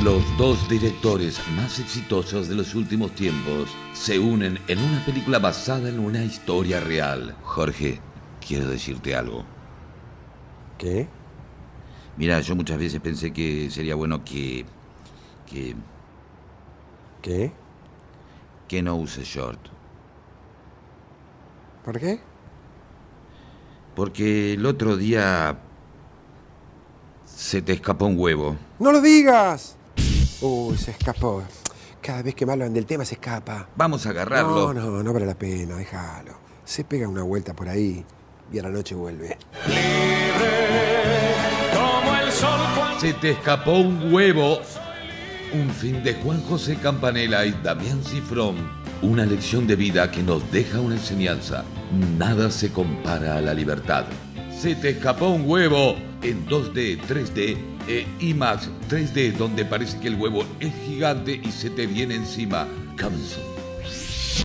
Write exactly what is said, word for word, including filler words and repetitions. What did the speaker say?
Los dos directores más exitosos de los últimos tiempos se unen en una película basada en una historia real. Jorge, quiero decirte algo. ¿Qué? Mira, yo muchas veces pensé que sería bueno que... que... ¿Qué? que no uses short. ¿Por qué? Porque el otro día... se te escapó un huevo. ¡No lo digas! Uy, se escapó. Cada vez que me hablan del tema se escapa. Vamos a agarrarlo. No, no, no vale la pena, déjalo. Se pega una vuelta por ahí y a la noche vuelve. Se te escapó un huevo. Un film de Juan José Campanella y Damián Cifrón. Una lección de vida que nos deja una enseñanza. Nada se compara a la libertad. Se te escapó un huevo en dos D, tres D e IMAX tres D, donde parece que el huevo es gigante y se te viene encima. Cabezón.